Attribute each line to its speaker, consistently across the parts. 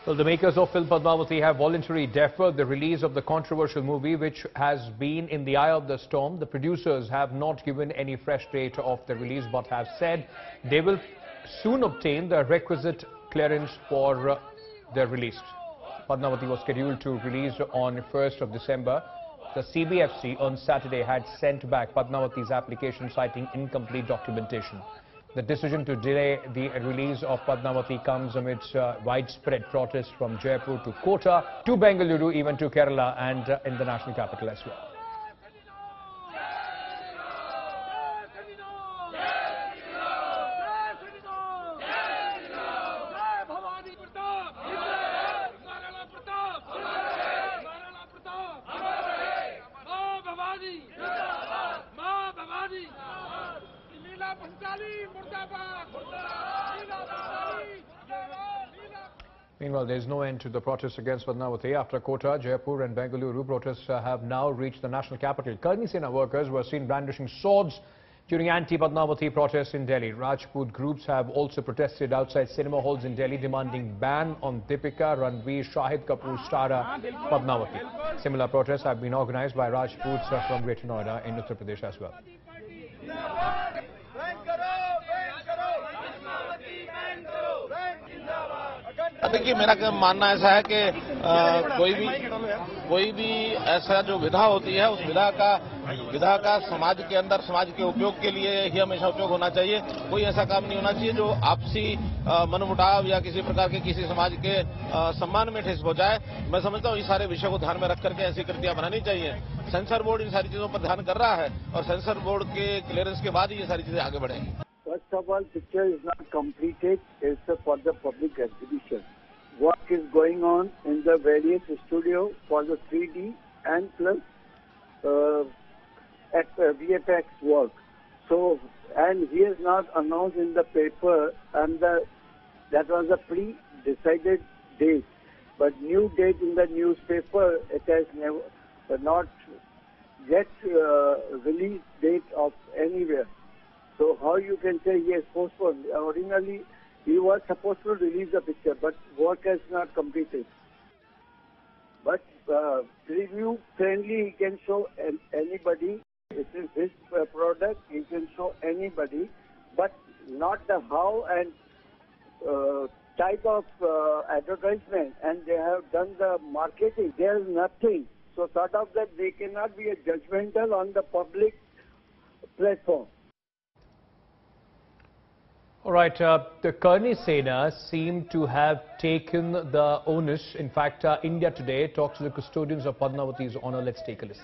Speaker 1: Well, the makers of film Padmavati have voluntarily deferred the release of the controversial movie, which has been in the eye of the storm. The producers have not given any fresh date of the release, but have said they will soon obtain the requisite clearance for their release. Padmavati was scheduled to release on 1st of December. The CBFC on Saturday had sent back Padmavati's application citing incomplete documentation. The decision to delay the release of Padmavati comes amidst widespread protests from Jaipur to Kota to Bengaluru, even to Kerala and in the national capital as well. Meanwhile, there is no end to the protests against Padmavati. After Kota, Jaipur and Bengaluru, protests have now reached the national capital. Karni Sena workers were seen brandishing swords during anti-Padmavati protests in Delhi. Rajput groups have also protested outside cinema halls in Delhi, demanding ban on Deepika, Ranveer, Shahid Kapoor star Padmavati. Similar protests have been organized by Rajputs from Greater Noida in Uttar Pradesh as well.
Speaker 2: देखिए, मेरा मानना ऐसा है कि कोई भी ऐसा जो विधा होती है, उस विधा का समाज के अंदर समाज के उपयोग के लिए ही हमेशा उपयोग होना चाहिए। कोई ऐसा काम नहीं होना चाहिए जो आपसी मनमुटाव या किसी प्रकार के किसी समाज के सम्मान में ठेस पहुंचाए। मैं समझता हूँ इस सारे विषय को ध्यान में रख करके ऐसी कृतियां बनानी चाहिए। सेंसर बोर्ड इन सारी चीजों पर ध्यान कर रहा है और सेंसर बोर्ड के क्लियरेंस के बाद ही ये सारी चीजें आगे बढ़ेंगी।
Speaker 3: First of all, picture is not completed. It's for the public exhibition. Work is going on in the various studios for the 3D and plus VFX work. So, and he has not announced in the paper, and that was a pre-decided date. But new date in the newspaper, it has not yet released date of anywhere. So how you can say he has postponed? Originally, he was supposed to release the picture, but work has not completed. But preview friendly, he can show anybody. It is his product, he can show anybody, but not the how and type of advertisement. And they have done the marketing. There is nothing. So sort of that they cannot be a judgmental on the public platform.
Speaker 1: All right, the Karni Sena seem to have taken the onus. In fact, India Today talks to the custodians of Padmavati's honor. Let's take a listen.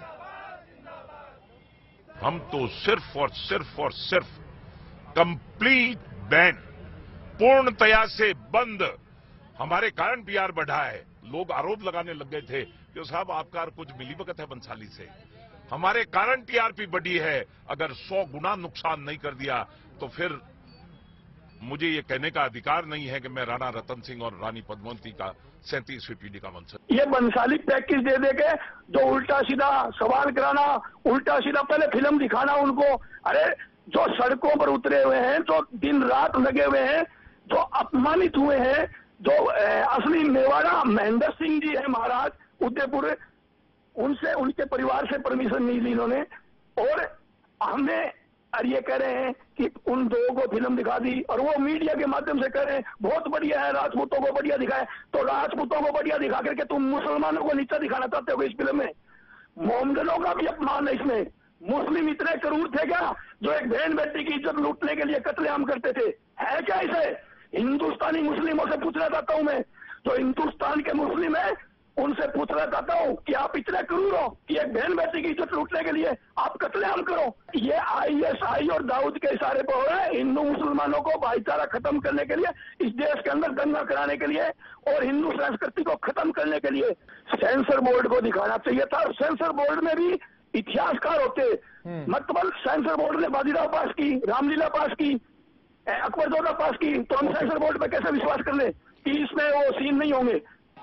Speaker 4: हम तो सिर्फ और सिर्फ complete ban, पूर्णतया से बंद। हमारे कारण पीआर बढ़ा है। लोग आरोप लगाने लग गए थे कि साहब आपका कुछ मिलीभगत है बंसाली से। हमारे कारण टीआरपी बढ़ी है। अगर 100 गुना नुकसान नहीं कर दिया तो फिर मुझे ये कहने का अधिकार नहीं है कि मैं राणा रतन सिंह और रानी पद्मावती का 37वीं पीढ़ी का वंशज।
Speaker 5: ये बंसाली पैकेज दे देके जो उल्टा सीधा सवाल कराना, उल्टा सीधा पहले फिल्म दिखाना उनको। अरे जो सड़कों पर उतरे हुए हैं, जो दिन रात लगे हुए हैं, जो अपमानित हुए हैं, जो असली मेवाड़ा महेंद्र सिंह जी है महाराज उदयपुर, उनसे उनके परिवार से परमिशन नहीं ली इन्होंने। और हमने ये कह रहे हैं कि उन दो को फिल्म दिखा दी और वो मीडिया के माध्यम से कह रहे हैं बहुत बढ़िया है, राजपूतों को बढ़िया दिखाए। तो राजपूतों को बढ़िया दिखा करके तुम मुसलमानों को नीचा दिखाना चाहते हो इस फिल्म में। मोमडनों का भी अपमान है इसमें। मुस्लिम इतने क्रूर थे क्या जो एक बहन बेटी की इज्जत लूटने के लिए कत्लेआम करते थे? है क्या इसे? हिंदुस्तानी मुस्लिमों से पूछना चाहता हूं मैं, जो हिंदुस्तान के मुस्लिम है उनसे पूछना चाहता हूं कि आप इतने क्रूर हो कि एक बहन बेटी की इज्जत लूटने के लिए आप कत्लेआम करो। ये आईएसआई और दाऊद के इशारे पर हो रहा है। हिंदू मुसलमानों को भाईचारा खत्म करने के लिए, इस देश के अंदर दंगा कराने के लिए और हिंदू संस्कृति को खत्म करने के लिए सेंसर बोर्ड को दिखाना चाहिए था। सेंसर बोर्ड में भी इतिहासकार होते। मतलब सेंसर बोर्ड ने बाजीराव पास की, रामलीला पास की, अकबरजोधा पास की, तो हम सेंसर बोर्ड पर कैसे विश्वास कर ले कि इसमें वो सीन नहीं होंगे।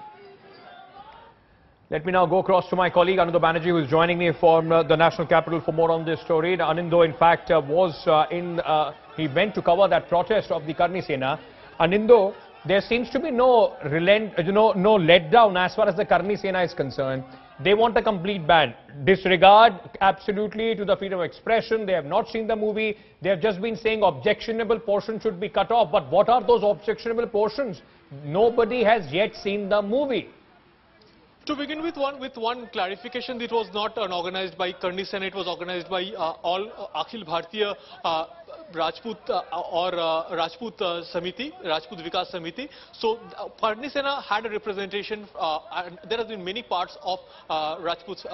Speaker 1: Let me now go across to my colleague Anindo Banerjee, who is joining me from the national capital for more on this story. Anindo, in fact, he went to cover that protest of the Karni Sena. Anindo, there seems to be no no letdown as far as the Karni Sena is concerned. They want a complete ban. Disregard absolutely to the freedom of expression. They have not seen the movie. They have just been saying objectionable portions should be cut off. But what are those objectionable portions? Nobody has yet seen the movie.
Speaker 6: To begin with one clarification, it was not organized by Karni Sena, it was organized by all Akhil Bhartiya Rajput Rajput Samiti, Rajput Vikas Samiti. So Karni Sena had a representation, and there have been many parts of Rajput's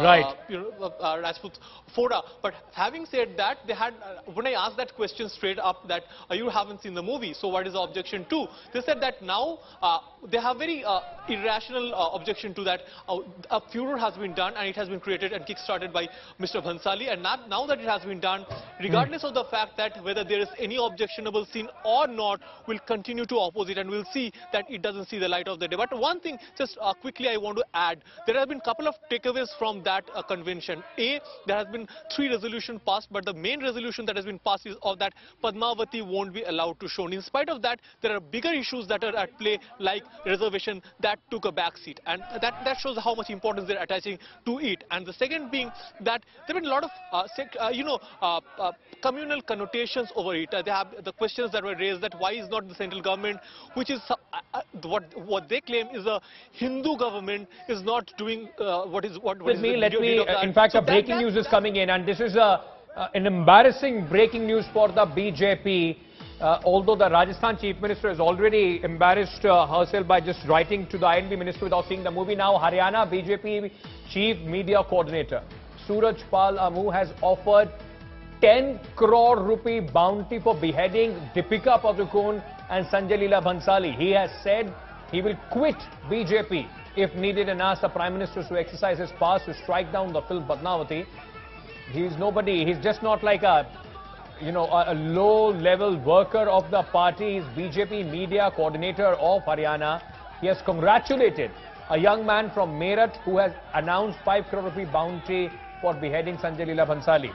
Speaker 6: Rajput fora. But having said that, they had when I asked that question straight up that you haven't seen the movie, so what is the objection to? They said that now they have very irrational objection to that. A furor has been done and it has been created and kick-started by Mr. Bhansali, and now that it has been done, regardless of the fact that whether there is any objectionable scene or not, will continue to oppose it, and we'll see that it doesn't see the light of the day. But one thing, just quickly I want to add, there have been a couple of takeaways from that convention. A, there has been 3 resolutions passed, but the main resolution that has been passed is of that Padmavati won't be allowed to show. In spite of that, there are bigger issues that are at play, like reservation that took a back seat, and that shows how much importance they're attaching to it. And the second being that there have been a lot of communal connotations over it. They have the questions that were raised that why is not the central government, which is what they claim is a Hindu government, is not doing what is
Speaker 1: Let me in fact, so a breaking news is coming in, and this is an embarrassing breaking news for the BJP. Although the Rajasthan Chief Minister has already embarrassed herself by just writing to the INB Minister without seeing the movie, now Haryana BJP Chief Media Coordinator Suraj Pal Amu has offered 10 crore rupee bounty for beheading Deepika Padukone and Sanjay Leela Bhansali. He has said he will quit BJP if needed and ask the Prime Minister to exercise his powers to strike down the film Padmavati. He's nobody. He's just not like a low-level worker of the party. He's BJP media coordinator of Haryana. He has congratulated a young man from Meerut who has announced 5 crore rupee bounty for beheading Sanjay Leela Bhansali.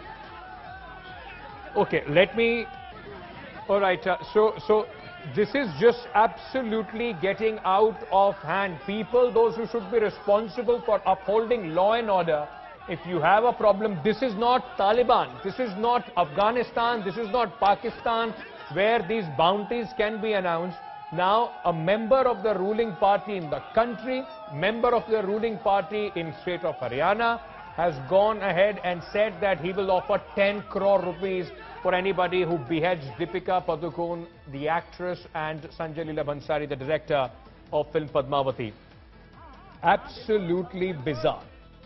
Speaker 1: Okay, let me... All right, so this is just absolutely getting out of hand. People, those who should be responsible for upholding law and order, if you have a problem, this is not Taliban, this is not Afghanistan, this is not Pakistan, where these bounties can be announced. Now, a member of the ruling party in the country, member of the ruling party in state of Haryana, has gone ahead and said that he will offer 10 crore rupees for anybody who beheads Deepika Padukone, the actress, and Sanjay Leela Bhansali, the director of film Padmavati. Absolutely bizarre.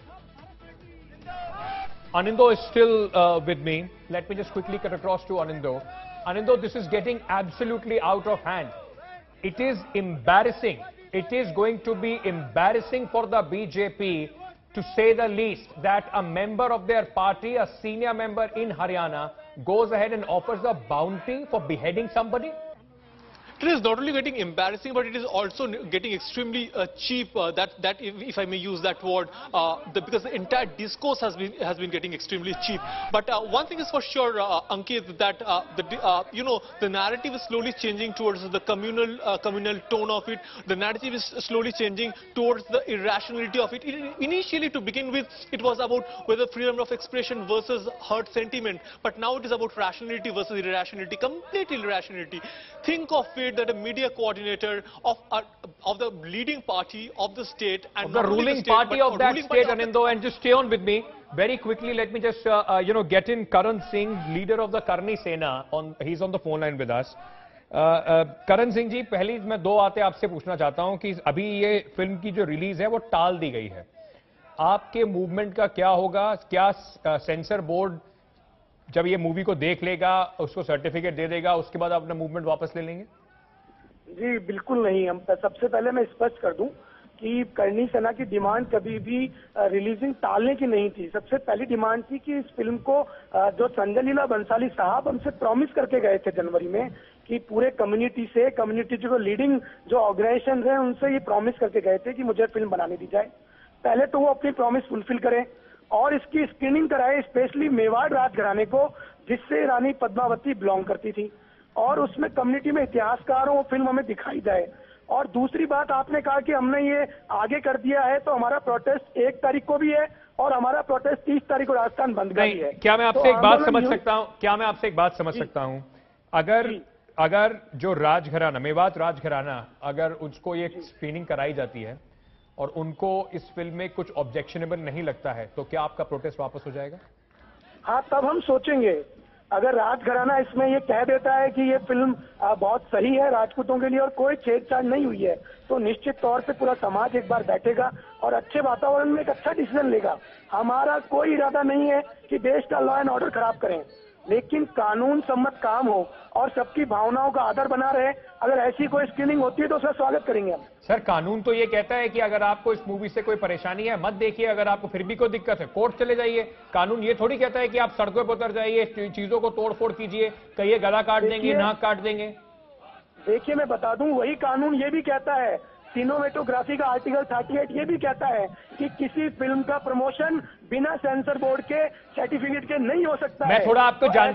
Speaker 1: Anindo is still with me. Let me just quickly cut across to Anindo. Anindo, this is getting absolutely out of hand. It is embarrassing. It is going to be embarrassing for the BJP, to say the least, that a member of their party, a senior member in Haryana, goes ahead and offers a bounty for beheading somebody.
Speaker 6: It is not only getting embarrassing, but it is also getting extremely cheap. If I may use that word, because the entire discourse has been getting extremely cheap. But one thing is for sure, Ankit, that the narrative is slowly changing towards the communal tone of it. The narrative is slowly changing towards the irrationality of it. Initially, to begin with, it was about whether freedom of expression versus hurt sentiment. But now it is about rationality versus irrationality, complete irrationality. Think of it that a media coordinator of the leading party of the state and
Speaker 1: of the ruling party of that state, Anindo, and just stay on with me very quickly. Let me just get in Karan Singh, leader of the Karni Sena. He's on the phone line with us. Karan Singh जी, पहली मैं 2 बातें आपसे पूछना चाहता हूं कि अभी ये फिल्म की जो रिलीज है वो टाल दी गई है. आपके मूवमेंट का क्या होगा? क्या सेंसर बोर्ड जब ये मूवी को देख लेगा, उसको सर्टिफिकेट दे देगा, उसके बाद अपना मूवमेंट वापस ले लेंगे?
Speaker 5: जी बिल्कुल नहीं. हम सबसे पहले मैं स्पष्ट कर दूं कि करनी सेना की डिमांड कभी भी रिलीजिंग टालने की नहीं थी. सबसे पहली डिमांड थी कि इस फिल्म को जो संजय लीला बंसाली साहब हमसे प्रॉमिस करके गए थे जनवरी में कि पूरे कम्युनिटी जो लीडिंग जो ऑर्गेनाइजेशन हैं उनसे ये प्रॉमिस करके गए थे कि मुझे फिल्म बनाने दी जाए. पहले तो वो अपनी प्रॉमिस फुलफिल करें और इसकी स्क्रीनिंग कराए, स्पेशली मेवाड़ राजघराने को, जिससे रानी पद्मावती बिलोंग करती थी. और उसमें कम्युनिटी में इतिहासकार हो, फिल्म हमें दिखाई जाए। और दूसरी बात आपने कहा कि हमने ये आगे कर दिया है, तो हमारा प्रोटेस्ट 1 तारीख को भी है और हमारा प्रोटेस्ट 30 तारीख को राजस्थान बंद का भी है।
Speaker 1: क्या मैं आपसे एक बात समझ सकता हूं? क्या मैं आपसे एक बात समझ सकता हूं? अगर जो राजघराना, मेवात राजघराना, अगर उसको ये स्क्रीनिंग कराई जाती है और उनको इस फिल्म में कुछ ऑब्जेक्शनेबल नहीं लगता है, तो क्या आपका प्रोटेस्ट वापस हो जाएगा?
Speaker 5: हाँ, तब हम सोचेंगे। अगर राजघराना इसमें ये कह देता है कि ये फिल्म बहुत सही है राजपूतों के लिए और कोई छेड़छाड़ नहीं हुई है, तो निश्चित तौर से पूरा समाज एक बार बैठेगा और अच्छे वातावरण में एक अच्छा डिसीजन लेगा। हमारा कोई इरादा नहीं है कि देश का लॉ एंड ऑर्डर खराब करें, लेकिन कानून सम्मत काम हो और सबकी भावनाओं का आदर बना रहे। अगर ऐसी कोई स्क्रीनिंग होती है तो उसका स्वागत करेंगे हम।
Speaker 1: सर, कानून तो ये कहता है कि अगर आपको इस मूवी से कोई परेशानी है मत देखिए, अगर आपको फिर भी कोई दिक्कत है कोर्ट चले जाइए। कानून ये थोड़ी कहता है कि आप सड़कों पर उतर जाइए, चीजों को तोड़फोड़ कीजिए, कहिए गला काट देंगे, नाक काट देंगे।
Speaker 5: देखिए, मैं बता दूं, वही कानून ये भी कहता है, सिनेमेटोग्राफी का आर्टिकल 38 ये भी कहता है कि किसी फिल्म का प्रमोशन बिना सेंसर बोर्ड के सर्टिफिकेट के नहीं हो सकता है।
Speaker 1: मैं थोड़ा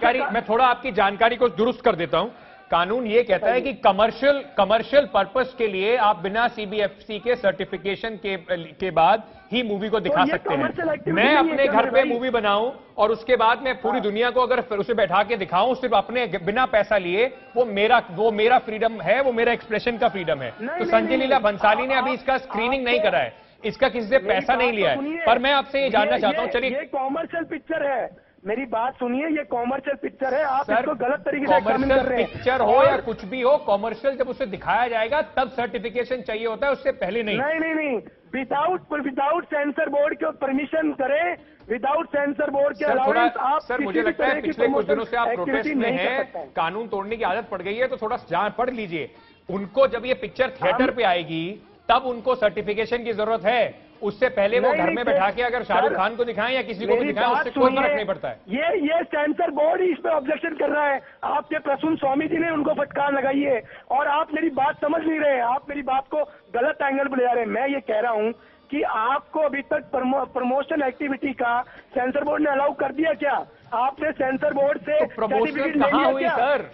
Speaker 1: आपकी जानकारी को दुरुस्त कर देता हूं। कानून ये कहता है कि कमर्शियल पर्पस के लिए आप बिना सीबीएफसी के सर्टिफिकेशन के बाद ही मूवी को दिखा सकते हैं। मैं अपने घर पे मूवी बनाऊं और उसके बाद मैं पूरी दुनिया को अगर उसे बैठा के दिखाऊं सिर्फ अपने बिना पैसा लिए, वो मेरा फ्रीडम है, वो मेरा एक्सप्रेशन का फ्रीडम है। तो संजय लीला भंसाली ने अभी इसका स्क्रीनिंग नहीं करा है, इसका किसी से पैसा नहीं लिया है। पर मैं आपसे ये जानना चाहता हूं, चलिए,
Speaker 5: ये कॉमर्शियल पिक्चर है, मेरी बात सुनिए, ये कॉमर्शियल पिक्चर है, आप इसको गलत तरीके से एग्जामिन कर रहे हैं।
Speaker 1: पिक्चर हो या कुछ भी हो, कॉमर्शियल जब उसे दिखाया जाएगा तब सर्टिफिकेशन चाहिए होता है, उससे पहले नहीं।
Speaker 5: नहीं, विदाउट सेंसर बोर्ड के परमिशन करें, विदाउट सेंसर बोर्ड के अलाउंस आप।
Speaker 1: सर, मुझे लगता है पिछले कुछ दिनों से आप प्रोटेस्ट में हैं, कानून तोड़ने की आदत पड़ गई है, तो थोड़ा जान पढ़ लीजिए। उनको जब ये पिक्चर थिएटर पे आएगी तब उनको सर्टिफिकेशन की जरूरत है, उससे पहले वो घर में बैठा के अगर शाहरुख खान को दिखाएं या किसी को भी दिखाएं, उससे कोई फर्क नहीं पड़ता है।
Speaker 5: ये सेंसर बोर्ड ही इस पे ऑब्जेक्शन कर रहा है। आपके प्रसून स्वामी जी ने उनको फटकार लगाई है और आप मेरी बात समझ नहीं रहे, आप मेरी बात को गलत एंगल पर ले जा रहे हैं। मैं ये कह रहा हूं कि आपको अभी तक प्रमोशन एक्टिविटी का सेंसर बोर्ड ने अलाउ कर दिया क्या? आपने सेंसर बोर्ड से
Speaker 1: प्रमोशन कहां हुई सर?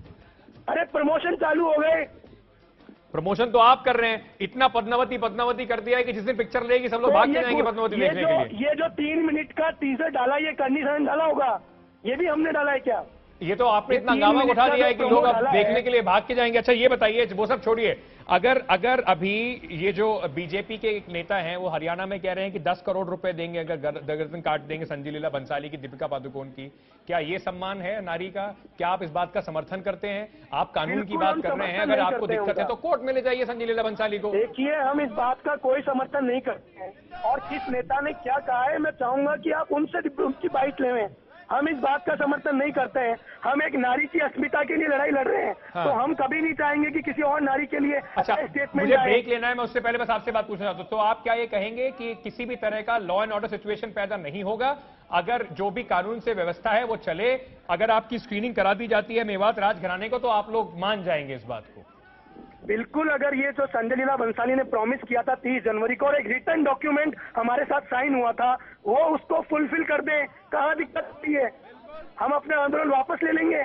Speaker 5: अरे प्रमोशन चालू हो गए।
Speaker 1: प्रमोशन तो आप कर रहे हैं, इतना पद्मावती कर दिया है कि जिस दिन पिक्चर लेगी सब लोग भाग के जाएंगे पद्मावती देखने के लिए।
Speaker 5: ये जो 3 मिनट का टीजर डाला, ये कंडीशन डाला होगा, ये भी हमने डाला है क्या?
Speaker 1: ये तो आपने इतना गावा उठा दिया है कि लोग अब देखने के लिए भाग के जाएंगे। अच्छा ये बताइए, वो सब छोड़िए, अगर अभी ये जो बीजेपी के एक नेता हैं वो हरियाणा में कह रहे हैं कि 10 करोड़ रुपए देंगे अगर गर्दन काट देंगे संजय लीला भंसाली की, दीपिका पादुकोण की, क्या ये सम्मान है नारी का? क्या आप इस बात का समर्थन करते हैं? आप कानून की बात कर रहे हैं, अगर आपको दिक्कत है तो कोर्ट में ले जाइए संजय लीला भंसाली को।
Speaker 5: देखिए, हम इस बात का कोई समर्थन नहीं करते हैं और किस नेता ने क्या कहा है मैं चाहूंगा कि आप उनकी बाइट लें। हम इस बात का समर्थन नहीं करते हैं, हम एक नारी की अस्मिता के लिए लड़ाई लड़ रहे हैं। हाँ। तो हम कभी नहीं चाहेंगे कि किसी और नारी के लिए
Speaker 1: स्टेटमेंट। मुझे ब्रेक लेना है, मैं उससे पहले बस आपसे बात पूछना चाहता हूं, तो आप क्या ये कहेंगे कि किसी भी तरह का लॉ एंड ऑर्डर सिचुएशन पैदा नहीं होगा अगर जो भी कानून से व्यवस्था है वो चले? अगर आपकी स्क्रीनिंग करा दी जाती है मेवात राजघराने को तो आप लोग मान जाएंगे इस बात को?
Speaker 5: बिल्कुल, अगर ये जो संजय लीला भंसाली ने प्रॉमिस किया था 30 जनवरी को और एक रिटर्न डॉक्यूमेंट हमारे साथ साइन हुआ था, वो उसको फुलफिल कर दें, कहाँ दिक्कत होती है? हम अपने आंदोलन वापस ले लेंगे।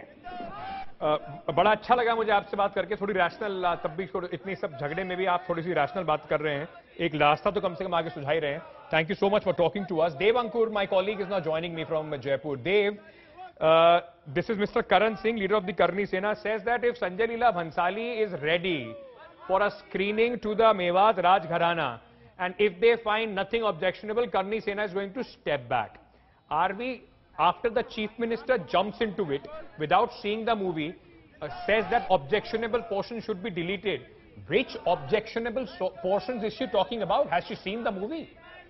Speaker 1: बड़ा अच्छा लगा मुझे आपसे बात करके, थोड़ी रैशनल, तब भी इतनी सब झगड़े में भी आप थोड़ी सी रैशनल बात कर रहे हैं, एक रास्ता तो कम से कम आगे सुझा ही रहे हैं। Thank you so much for talking to us. Dev Ankur, my colleague, is now joining me from Jaipur. Dev, this is Mr. Karan Singh, leader of the Karni Sena, says that if Sanjay Leela Bhansali is ready for a screening to the Mewat Rajgharana and if they find nothing objectionable, Karni Sena is going to step back. Are we, after the Chief Minister jumps into it without seeing the movie, says that objectionable portion should be deleted, which objectionable portions is she talking about? Has she seen the movie?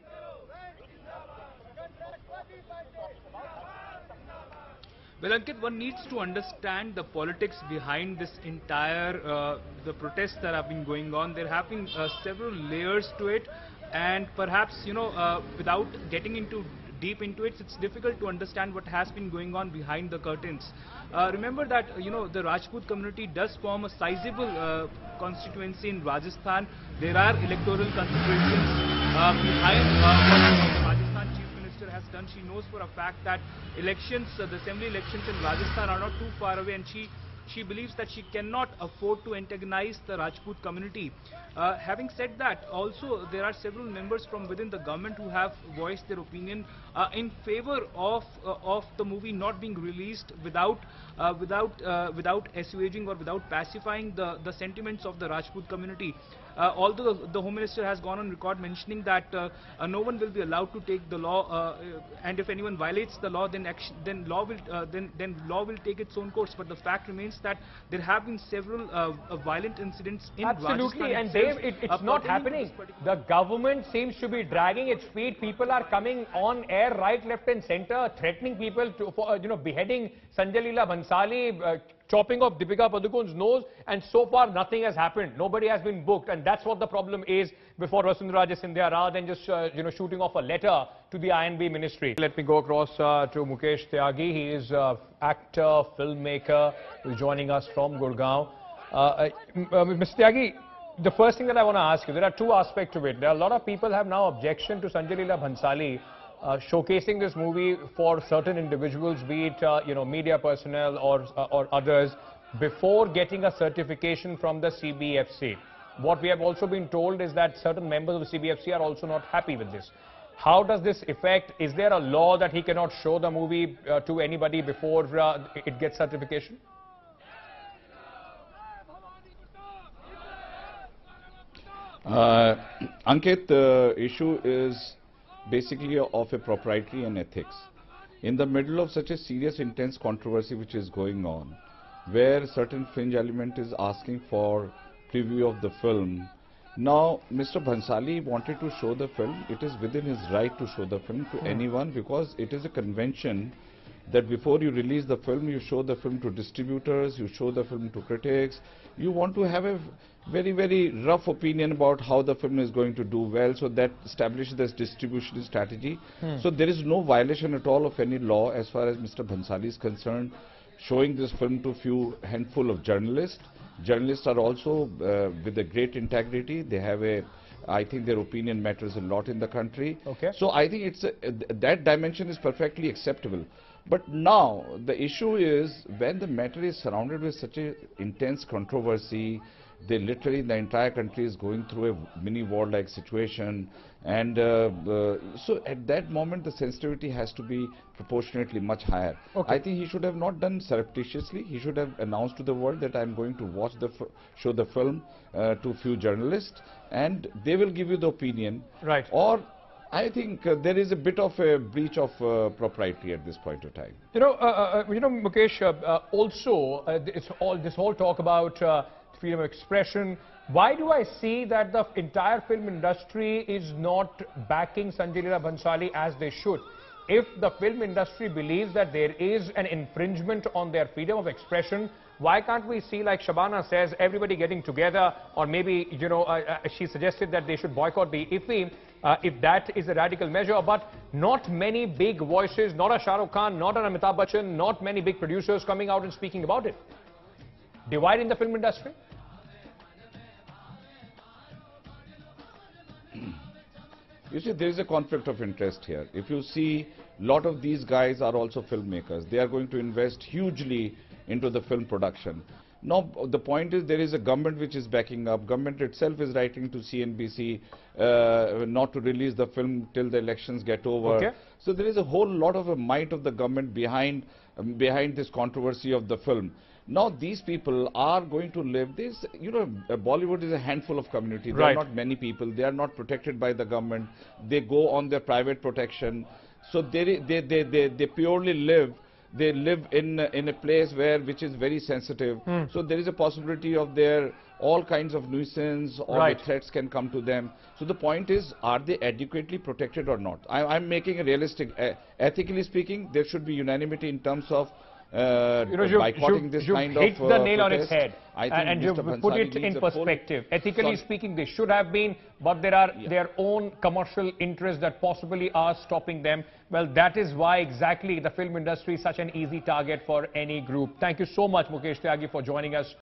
Speaker 7: Well, Ankit, one needs to understand the politics behind this entire the protests that have been going on. There have been several layers to it, and perhaps, you know, without getting deep into it, it's difficult to understand what has been going on behind the curtains. Remember that, you know, the Rajput community does form a sizable constituency in Rajasthan. There are electoral considerations behind what the Rajasthan Chief Minister has done. She knows for a fact that elections, the assembly elections in Rajasthan are not too far away, and she she believes that she cannot afford to antagonize the Rajput community. Having said that, also there are several members from within the government who have voiced their opinion in favor of the movie not being released without assuaging or without pacifying the sentiments of the Rajput community. Although the Home Minister has gone on record mentioning that no one will be allowed to take the law, and if anyone violates the law, then law will take its own course. But the fact remains that there have been several violent incidents in
Speaker 1: Absolutely,
Speaker 7: Rajasthan
Speaker 1: and
Speaker 7: itself,
Speaker 1: Dave, it's not happening. The government seems to be dragging its feet. People are coming on air, right, left, and centre, threatening people for beheading Sanjay Leela Bhansali, chopping off Deepika Padukone's nose, and so far nothing has happened. Nobody has been booked, and that's what the problem is before Vasundhara Sindhya, rather than just shooting off a letter to the INB ministry. Let me go across to Mukesh Tyagi. He is actor, filmmaker, who is joining us from Gurgaon. Mr. Tyagi, the first thing that I want to ask you, there are two aspects to it. There are a lot of people have now objection to Sanjay Leela Bhansali showcasing this movie for certain individuals, be it media personnel or others, before getting a certification from the CBFC. What we have also been told is that certain members of the CBFC are also not happy with this. How does this affect? Is there a law that he cannot show the movie to anybody before it gets certification?
Speaker 8: Ankit, the issue is basically of a propriety and ethics. In the middle of such a serious, intense controversy which is going on, where certain fringe element is asking for preview of the film, now Mr. Bhansali wanted to show the film. It is within his right to show the film to anyone, because it is a convention that before you release the film, you show the film to distributors, you show the film to critics. You want to have a very, very rough opinion about how the film is going to do well, so that establishes this distribution strategy. So there is no violation at all of any law as far as Mr. Bhansali is concerned, showing this film to a few handful of journalists. Journalists are also with a great integrity. They have I think their opinion matters a lot in the country.
Speaker 1: Okay.
Speaker 8: So I think that dimension is perfectly acceptable. But now the issue is, when the matter is surrounded with such an intense controversy, the entire country is going through a mini war-like situation, and so at that moment the sensitivity has to be proportionately much higher.
Speaker 1: Okay.
Speaker 8: I think he should have not done surreptitiously. He should have announced to the world that I'm going to show the film to few journalists, and they will give you the opinion.
Speaker 1: Right.
Speaker 8: Or I think there is a bit of a breach of propriety at this point of time.
Speaker 1: Mukesh, also this whole talk about freedom of expression. Why do I see that the entire film industry is not backing Sanjay Leela Bhansali as they should? If the film industry believes that there is an infringement on their freedom of expression, why can't we see, like Shabana says, everybody getting together, or maybe, she suggested that they should boycott the IFFI, if that is a radical measure, but not many big voices, not a Shah Rukh Khan, not an Amitabh Bachchan, not many big producers coming out and speaking about it. Divide in the film industry?
Speaker 8: You see, there is a conflict of interest here. If you see, a lot of these guys are also filmmakers. They are going to invest hugely into the film production. Now, the point is, there is a government which is backing up. Government itself is writing to CNBC not to release the film till the elections get over.
Speaker 1: Okay.
Speaker 8: So there is a whole lot of a might of the government behind this controversy of the film. Now these people are going to live this, Bollywood is a handful of community. There
Speaker 1: Right.
Speaker 8: are not many people. They are not protected by the government. They go on their private protection. So they purely live. They live in a place which is very sensitive. So there is a possibility of all kinds of nuisance or
Speaker 1: Right.
Speaker 8: the threats can come to them. So the point is, are they adequately protected or not? I'm making a realistic, ethically speaking, there should be unanimity in terms of boycotting this kind of
Speaker 1: hit the nail on its
Speaker 8: protest.
Speaker 1: head,
Speaker 8: I think
Speaker 1: and
Speaker 8: Mr.
Speaker 1: you've put
Speaker 8: Bhansali
Speaker 1: it in
Speaker 8: needs a full-
Speaker 1: perspective. Ethically
Speaker 8: Sorry.
Speaker 1: speaking, they should have been, but there are their own commercial interests that possibly are stopping them. Well, that is why exactly the film industry is such an easy target for any group. Thank you so much, Mukesh Tyagi, for joining us.